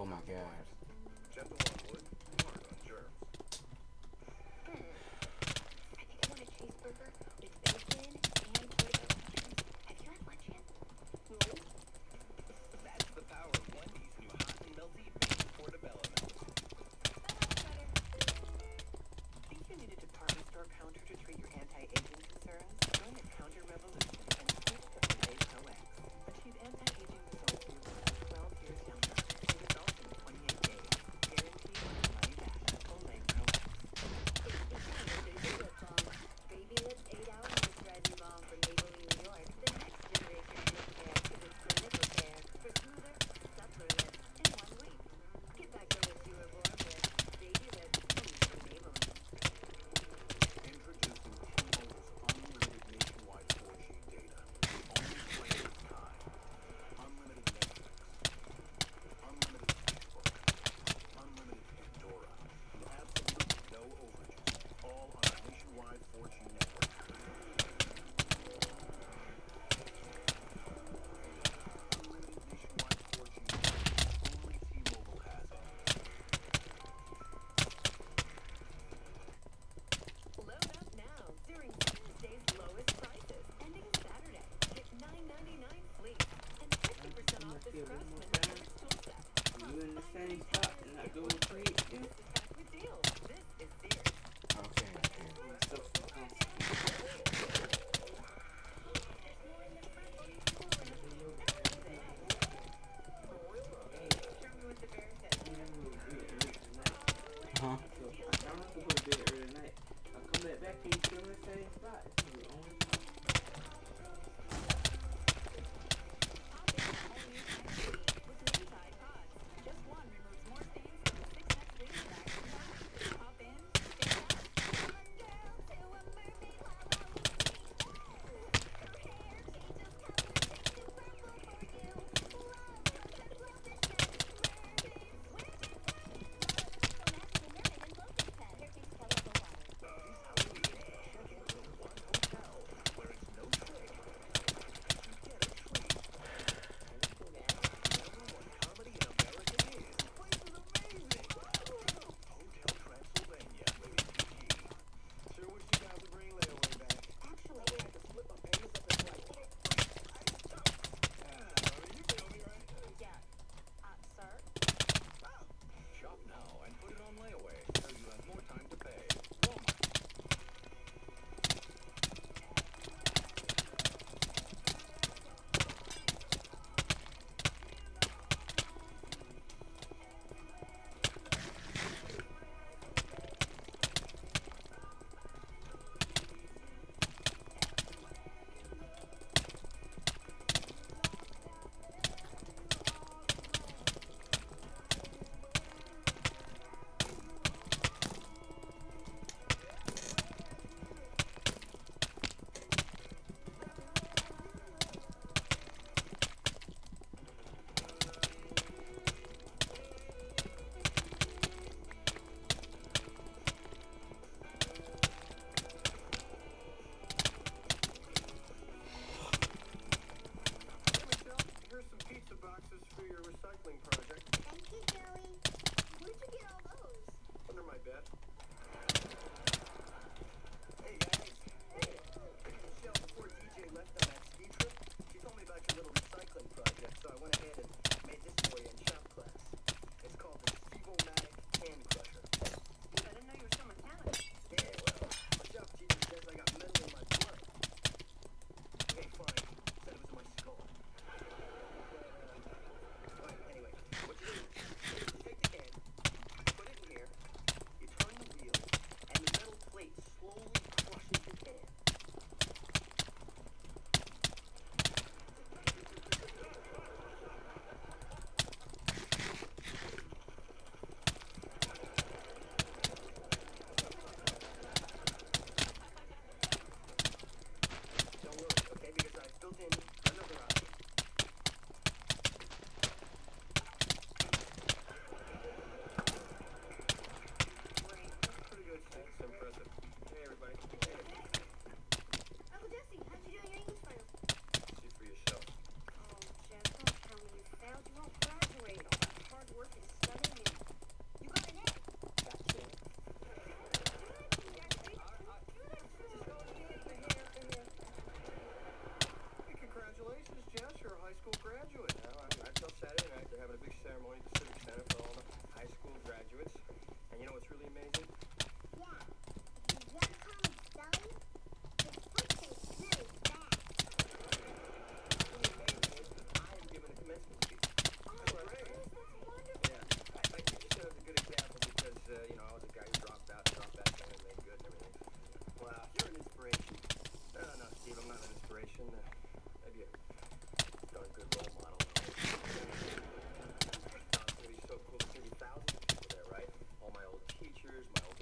Oh my god. Gentle on wood, hard on germs. I think I want a cheeseburger with bacon and portobello mushrooms. Have you had lunch yet? No. That's the power of Wendy's new hot and melty baked portobello melt. Think you need a department store counter to treat your anti-aging concerns? Join the Counter Revolution and switch to Olay Pro X. Achieve anti-aging results you look 12 years younger. Results in 28 days. Guaranteed money back. Olay Pro X. Baby lift 8 hour moisturizing balm from Maybelline, New York. The next generation lip care because it's for nipple care. For smoother, suppler lips in 1 week. Get back the lips you were born with. Baby lips only from Maybelline. Introducing T-Mobile's unlimited nationwide 4G data. The only plan of its kind. Unlimited Netflix. Unlimited Facebook. Unlimited Pandora. And absolutely no overages. All on a nationwide 4G network. Unlimited nationwide 4G network. Only T-Mobile has it. Load up now during Tuesday's lowest prices. Ending Saturday. Get $9.99 fleece and 50% off this Craftsman Harris tool set. You in the same spot and not doing free? Yeah. This is packed with deals. This is Sears. Okay, okay. So Show me what the bear said. Huh? So I'm not supposed to bed early tonight. I come back and you still in the same spot. It's the only spot. With mini Tide Pods. Just one removes more stains than the 6 next leading bags. Hop in, stay out. Comedy in America is. This place is amazing. Hotel Transylvania, rated PG. Sure wish you guys would bring layaway back. Actually, I could split my payments up in like. You feel me, right? yeah. Sir? Shop now and put it on layaway so you have more time to pay. Walmart. Hey, Michelle, here's some pizza boxes for your recycling project. Thank you, Joey. Where'd you get all those? Under my bed. Hey, guys. Hey. Michelle, before DJ left on that ski trip, she told me about your little recycling project, so I went ahead and made this for you in shop class. It's called the Sevomatic Can Crusher. I didn't know you were so mechanical. Yeah, well, my shop teacher says I got metal in my blood. Okay, fine. Said it was in my skull. Alright, anyway, what you do is you take the can, put it in here, you turn the wheel, and the metal plate slowly crushes the can. school graduate. I tell Saturday night they're having a big ceremony at the Civic Center for all the high school graduates. And you know what's really amazing? Yeah. Did you ever call him Sully? His foot tastes really bad. What's really amazing is that I am giving a commencement speech. Oh, That's Bruce, right. that's wonderful. Yeah. My teacher said it was a good example because, you know, I was a guy who dropped out back then and made good and everything. Wow, you're an inspiration. No, Steve, I'm not an inspiration. Maybe a darn good role model. It's going to be so cool to see thousands of people there, right? All my old teachers, my old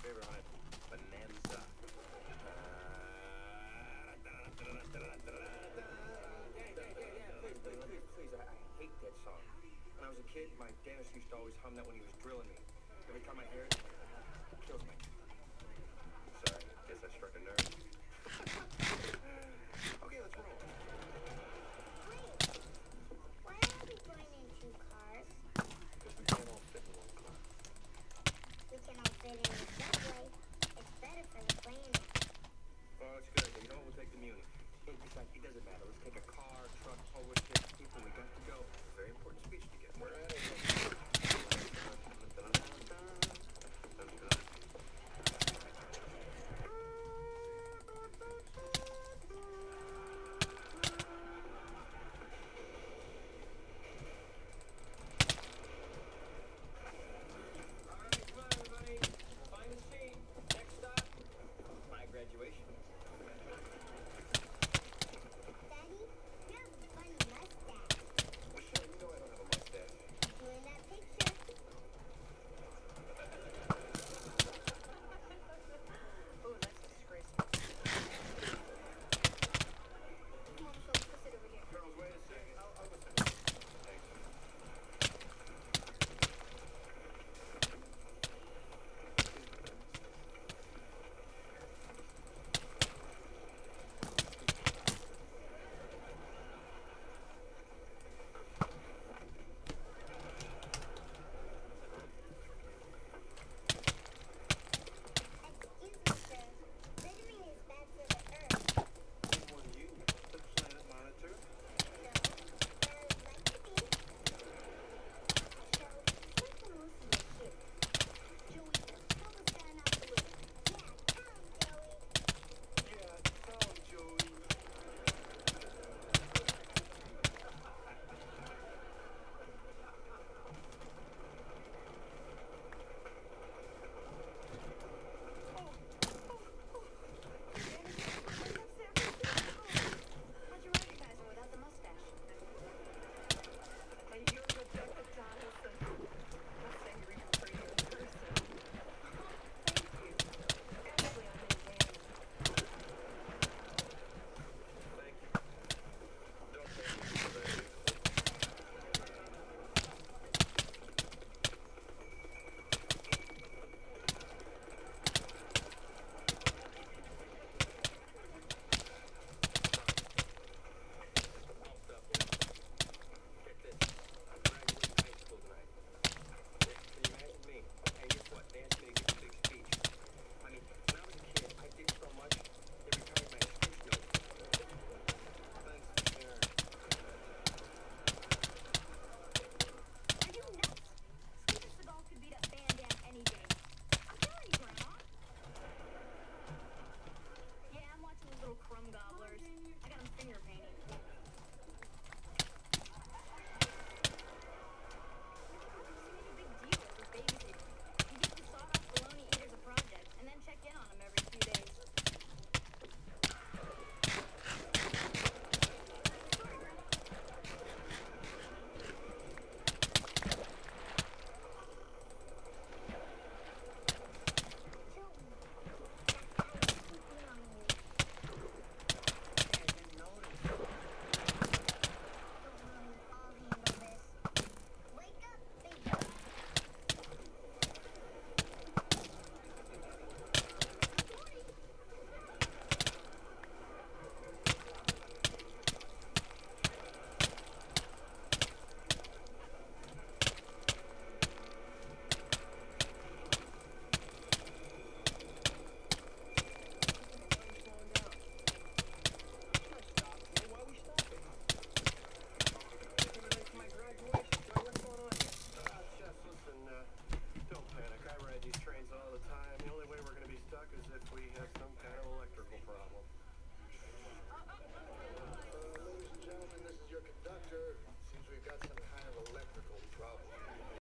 favorite on it? Bonanza. Please, I hate that song. When I was a kid, my dentist used to always hum that when he was drilling me. Every time I hear it, it kills me. Sorry, guess I struck a nerve. Okay, let's roll. Wait, why are we going in two cars? Because we can't all fit in one car. We can all fit in the subway. It's better for the planet. Oh, it's good. You know what? We'll take the Muni. In fact, it doesn't matter. Let's take a